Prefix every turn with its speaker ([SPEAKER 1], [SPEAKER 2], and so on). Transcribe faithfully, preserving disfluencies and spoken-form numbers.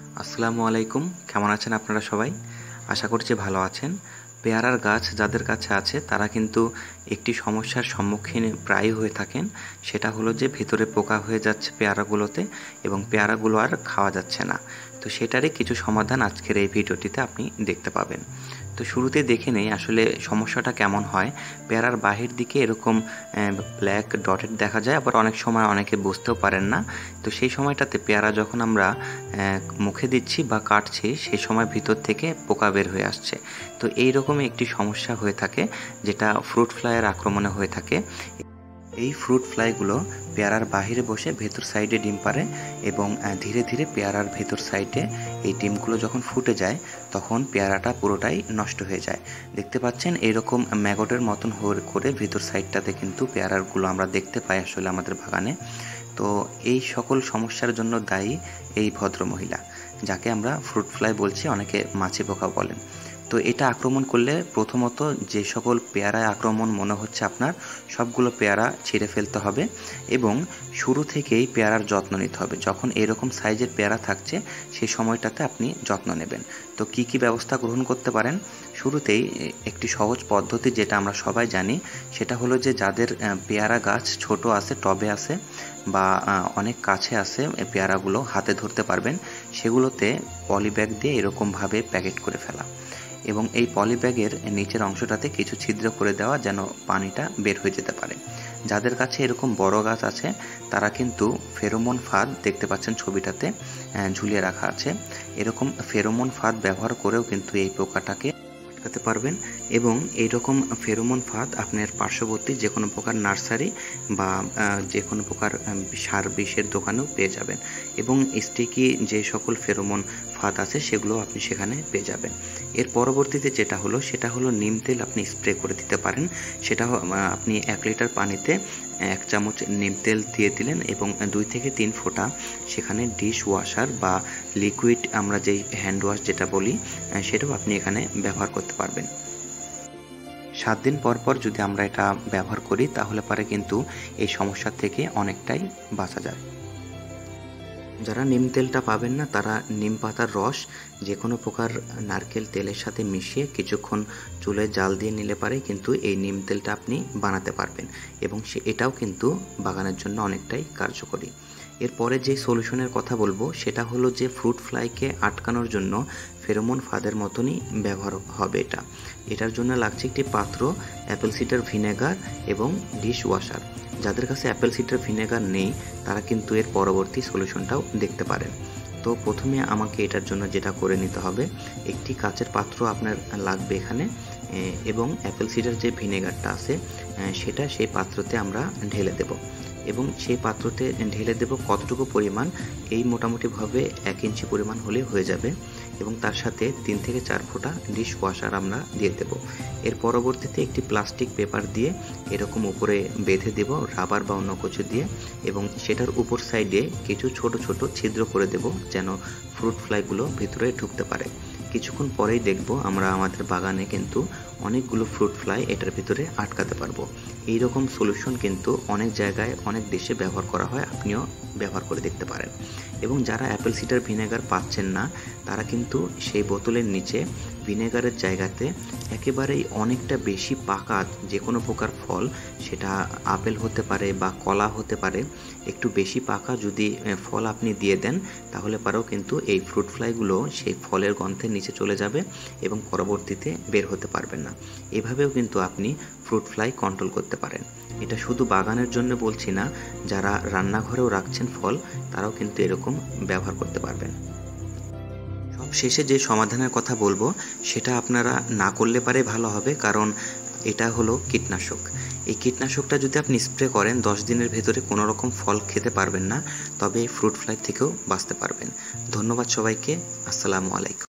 [SPEAKER 1] আসসালামু আলাইকুম। কেমন আছেন আপনারা সবাই? আশা করছি ভালো আছেন। পেয়ারার গাছ যাদের কাছে আছে তারা কিন্তু একটি সমস্যার সম্মুখীন প্রায়ই হয়ে থাকেন। সেটা হলো যে ভেতরে পোকা হয়ে যাচ্ছে পেয়ারাগুলোতে এবং পেয়ারাগুলো আর খাওয়া যাচ্ছে না। তো সেটারই কিছু সমাধান আজকের এই ভিডিওটিতে আপনি দেখতে পাবেন। তো শুরুতে দেখে নেই আসলে সমস্যাটা কেমন হয়। পেয়ারার বাহির দিকে এরকম ব্ল্যাক ডটেড দেখা যায়, আবার অনেক সময় অনেকে বুঝতেও পারেন না। তো সেই সময়টাতে পেয়ারা যখন আমরা মুখে দিচ্ছি বা কাটছি সেই সময় ভিতর থেকে পোকা বের হয়ে আসছে। তো এই রকমই একটি সমস্যা হয়ে থাকে যেটা ফ্রুট ফ্লাইয়ের আক্রমণে হয়ে থাকে। এই ফ্রুট ফ্লাইগুলো পেয়ারার বাহিরে বসে ভেতর সাইডে ডিম পাড়ে এবং ধীরে ধীরে পেয়ারার ভেতর সাইডে এই ডিমগুলো যখন ফুটে যায় তখন পেয়ারাটা পুরোটাই নষ্ট হয়ে যায়। দেখতে পাচ্ছেন এরকম ম্যাগটের মতন করে ভেতর সাইডটাতে কিন্তু পেয়ারাগুলো আমরা দেখতে পাই আসলে আমাদের বাগানে। তো এই সকল সমস্যার জন্য দায়ী এই ভদ্রমহিলা, যাকে আমরা ফ্রুট ফ্লাই বলছি, অনেকে মাছি পোকা বলেন। তো এটা আক্রমণ করলে প্রথমত যে সকল পেয়ারায় আক্রমণ মনে হচ্ছে আপনার সবগুলো পেয়ারা ছিঁড়ে ফেলতে হবে এবং শুরু থেকেই পেয়ারার যত্ন নিতে হবে। যখন এরকম সাইজের পেয়ারা থাকছে সেই সময়টাতে আপনি যত্ন নেবেন। তো কি কি ব্যবস্থা গ্রহণ করতে পারেন? শুরুতেই একটি সহজ পদ্ধতি যেটা আমরা সবাই জানি, সেটা হলো যে যাদের পেয়ারা গাছ ছোট আছে, টবে আছে বা অনেক কাছে আছে, পেয়ারাগুলো হাতে ধরতে পারবেন, সেগুলোতে পলিব্যাগ দিয়ে এরকমভাবে প্যাকেট করে ফেলা এবং এই পলিব্যাগের নিচের অংশটাতে কিছু ছিদ্র করে দেওয়া যেন পানিটা বের হয়ে যেতে পারে। যাদের কাছে এরকম বড় গাছ আছে তারা কিন্তু ফেরোমন ফাঁদ, দেখতে পাচ্ছেন ছবিটাতে ঝুলিয়ে রাখা আছে, এরকম ফেরোমন ফাঁদ ব্যবহার করেও কিন্তু এই পোকাটাকে আটকাতে পারবেন। এবং এইরকম ফেরোমন ফাঁদ আপনার পার্শ্ববর্তী যে কোনো প্রকার নার্সারি বা যে কোনো প্রকার সার বিষের দোকানেও পেয়ে যাবেন এবং স্টিকি যে সকল ফেরোমন ফাঁদ আছে সেগুলো আপনি সেখানে পেয়ে যাবেন। এর পরবর্তীতে যেটা হলো সেটা হলো নিম তেল আপনি স্প্রে করে দিতে পারেন। সেটা আপনি এক লিটার পানিতে এক চামচ নিম তেল দিয়ে দিলেন এবং দুই থেকে তিন ফোঁটা সেখানে ডিশ ওয়াশার বা লিকুইড আমরা যেই হ্যান্ড ওয়াশ যেটা বলি সেটাও আপনি এখানে ব্যবহার করতে পারবেন। সাত দিন পর পর যদি আমরা এটা ব্যবহার করি তাহলে পরে কিন্তু এই সমস্যা থেকে অনেকটাই বাঁচা যায়। যারা নিম তেলটা পাবেন না তারা নিম পাতার রস যে কোনো প্রকার নারকেল তেলের সাথে মিশিয়ে কিছুক্ষণ চুলে জাল দিয়ে নিলে পারে কিন্তু এই নিম তেলটা আপনি বানাতে পারবেন এবং সে এটাও কিন্তু বাগানের জন্য অনেকটাই কার্যকরী। এরপরে যে সলিউশনের কথা বলবো সেটা হলো যে ফ্রুট ফ্লাইকে আটকানোর জন্য ফেরোমন ফাঁদের মতনই ব্যবহার হবে এটা। এটার জন্য লাগছে একটি পাত্র, অ্যাপেল সিডার ভিনেগার এবং ডিশ ওয়াশার। যাদের কাছে অ্যাপেল সিডার ভিনেগার নেই তারা কিন্তু এর পরবর্তী সলিউশনটাও দেখতে পারেন। তো প্রথমে আমাকে এটার জন্য যেটা করে নিতে হবে, একটি কাচের পাত্র আপনার লাগবে এখানে এবং অ্যাপেল সিডার যে ভিনেগারটা আছে সেটা সেই পাত্রতে আমরা ঢেলে দেব এবং সেই পাত্রতে ঢেলে দেব কতটুকু পরিমাণ, এই মোটামুটিভাবে এক ইঞ্চি পরিমাণ হলে হয়ে যাবে এবং তার সাথে তিন থেকে চার ফোঁটা ডিশ ওয়াশার আমরা দিয়ে দেব। এর পরবর্তীতে একটি প্লাস্টিক পেপার দিয়ে এরকম উপরে বেঁধে দেব রাবার বা অন্য কিছু দিয়ে এবং সেটার উপর সাইডে কিছু ছোট ছোট ছিদ্র করে দেব যেন ফ্রুট ফ্লাইগুলো ভিতরে ঢুকতে পারে। কিছুক্ষণ পরেই দেখব আমরা আমাদের বাগানে কিন্তু অনেকগুলো ফ্রুট ফ্লাই এটার ভিতরে আটকাতে পারবো। এই রকম সলিউশন কিন্তু অনেক জায়গায় অনেক দেশে ব্যবহার করা হয়, আপনিও ব্যবহার করে দেখতে পারেন। এবং যারা অ্যাপেল সিডার ভিনেগার পাচ্ছেন না তারা কিন্তু সেই বোতলের নিচে ভিনেগারের জায়গাতে একেবারেই অনেকটা বেশি পাকা যে কোনো প্রকার ফল, সেটা আপেল হতে পারে বা কলা হতে পারে, একটু বেশি পাকা যদি ফল আপনি দিয়ে দেন তাহলে পরেও কিন্তু এই ফ্রুট ফ্লাইগুলো সেই ফলের গন্ধের নিচে চলে যাবে এবং পরবর্তীতে বের হতে পারবেন না। এভাবেও কিন্তু আপনি ফ্রুট ফ্লাই কন্ট্রোল করতে পারেন। এটা শুধু বাগানের জন্য বলছি না, যারা রান্নাঘরেও রাখছেন ফল তারাও কিন্তু এরকম ব্যবহার করতে পারবেন। সব শেষে যে সমাধানের কথা বলবো সেটা আপনারা না করলে পারে ভালো হবে, কারণ এটা হলো কীটনাশক। এই কীটনাশকটা যদি আপনি স্প্রে করেন দশ দিনের ভেতরে কোনো রকম ফল খেতে পারবেন না, তবে ফ্রুট ফ্লাই থেকেও বাঁচতে পারবেন। ধন্যবাদ সবাইকে। আসসালামু আলাইকুম।